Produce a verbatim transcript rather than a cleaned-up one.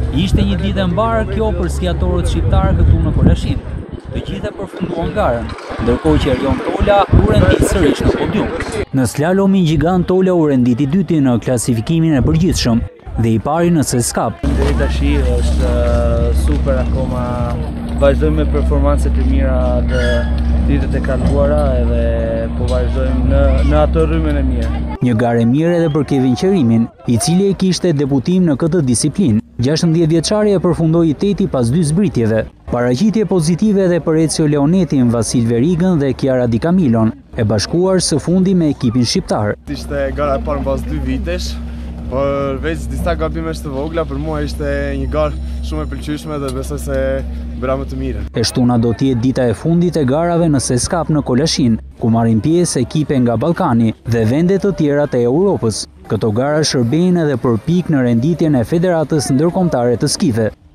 Ishte një ditë e mbarë kjo për skiatorët shqiptarë këtu në Kolashin. Të gjithë përfunduan garën, ndërkohë që Erjon Tola u rendit sërish në podium. Në slalomin gjigand Tola u rendit i dyti në klasifikimin e përgjithshëm dhe i pari në Ses Cup. Deri tash është super akoma, vazhdojmë me performancat e mira të ditët e kaluara edhe po vazhdojmë në, në atë rrymën e mirë. Një garë e mirë edhe për Kevin Qerimin, i cili e kishte debutim në këtë disiplinë. gjashtëdhjetë vjeçari e përfundoi teti pas dy zbritjeve. Paraqitje pozitive edhe për Ezio Leonetti, Vasil Verigën dhe Chiara Di Camillo, e bashkuar së fundi me ekipin shqiptar. Ishte gara e parë mbas dy vitesh, por veç disa gabimesh të vogla, për mua ishte një garë shumë e pëlqyeshme dhe besoj se bëra më të mirë. E shtuna do t'jetë dita e fundit e garave në Ses Cup në Kolashin, ku marrin pjesë ekipe nga Ballkani dhe vende të tjera të Europës. Këto gara shërbejnë edhe për pikë në renditjen e Federatës Ndërkombëtare të skive.